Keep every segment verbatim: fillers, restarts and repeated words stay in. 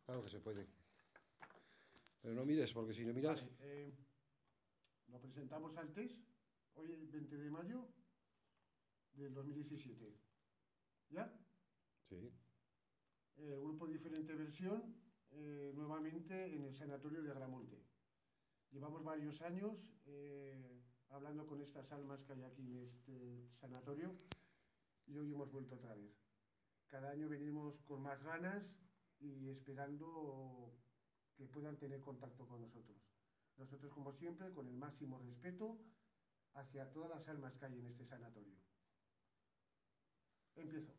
Claro que se puede. Pero no mires, porque si no miras... Vale, eh, lo presentamos antes, hoy el veinte de mayo del dos mil diecisiete. ¿Ya? Sí. Eh, grupo diferente versión, eh, nuevamente en el sanatorio de Agramonte. Llevamos varios años eh, hablando con estas almas que hay aquí en este sanatorio y hoy hemos vuelto otra vez. Cada año venimos con más ganas y esperando que puedan tener contacto con nosotros. Nosotros, como siempre, con el máximo respeto hacia todas las almas que hay en este sanatorio. Empiezo.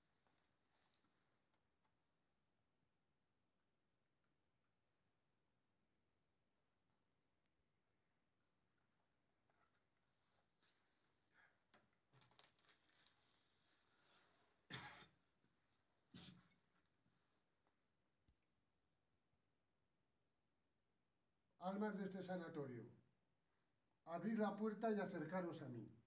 Almas de este sanatorio, abrid la puerta y acercaros a mí.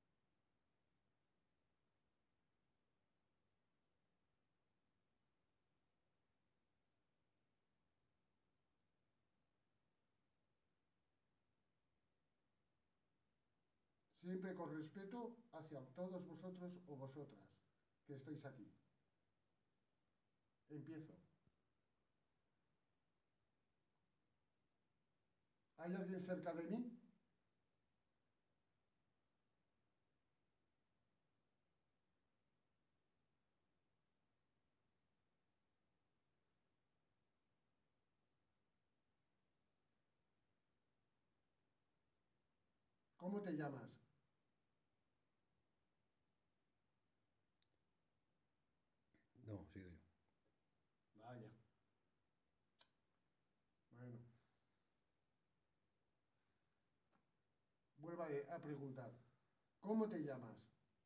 Siempre con respeto hacia todos vosotros o vosotras que estáis aquí. Empiezo. ¿Hay alguien cerca de mí? ¿Cómo te llamas? No, sigo yo. Vaya. Bueno, vuelvo a preguntar. ¿Cómo te llamas?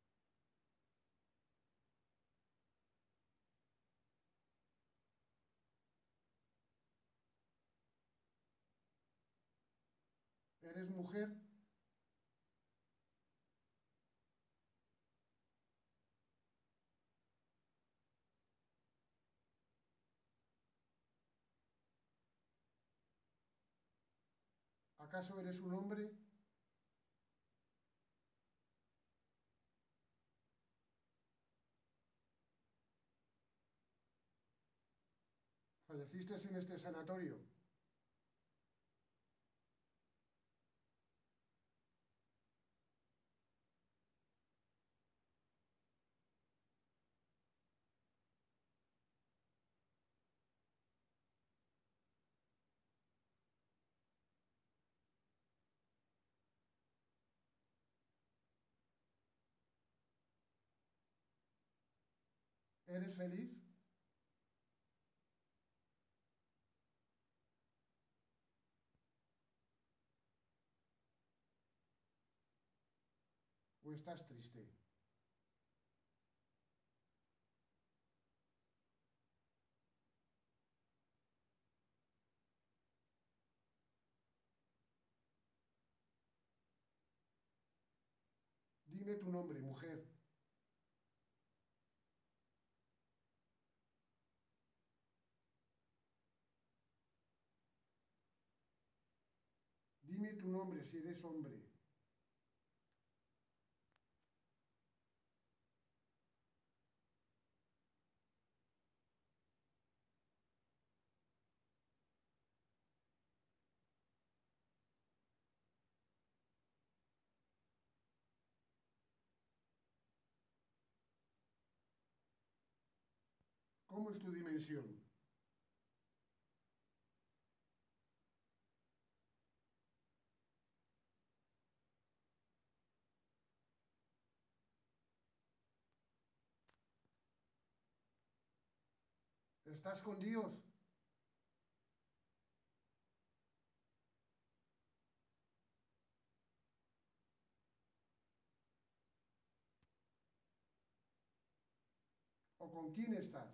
¿Eres mujer? ¿Acaso eres un hombre? ¿Falleciste en este sanatorio? ¿Eres feliz? ¿O estás triste? Dime tu nombre, mujer. Dime tu nombre si eres hombre. ¿Cómo es tu dimensión? ¿Estás con Dios? ¿O con quién estás?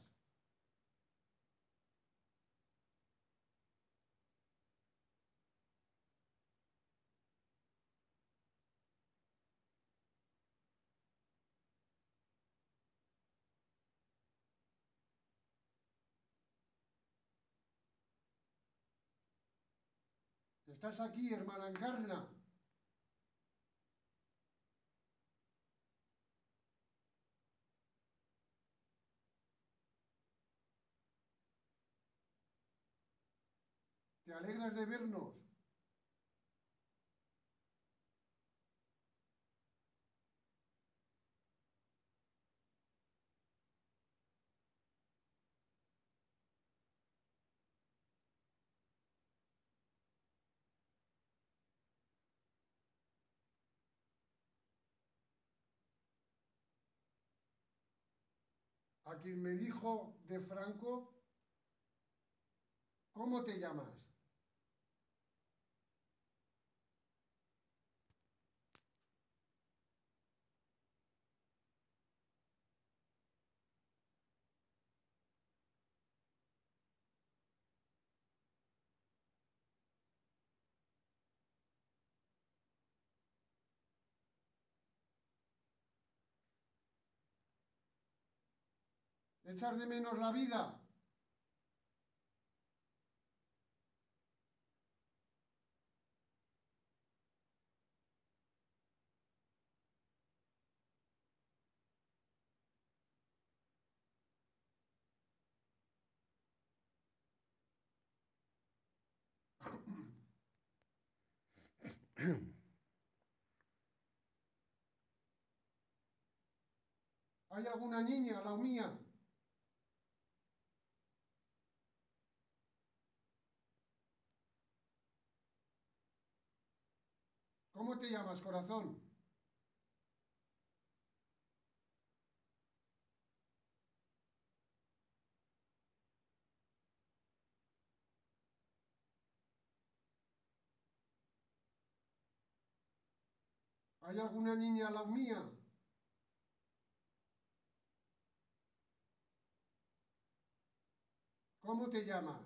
¿Estás aquí, hermana Encarna? ¿Te alegras de vernos? A quien me dijo de Franco, ¿cómo te llamas? ¿Echas de menos la vida? ¿Hay alguna niña al lado mía? ¿Cómo te llamas, corazón? ¿Hay alguna niña al lado mía? ¿Cómo te llamas?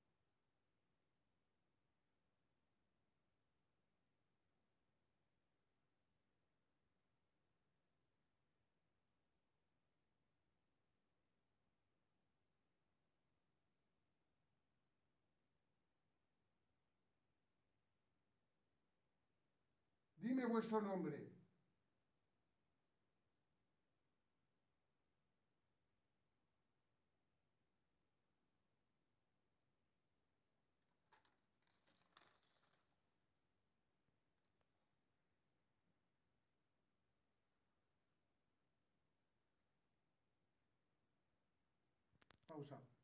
Dime vuestro nombre. Pausa.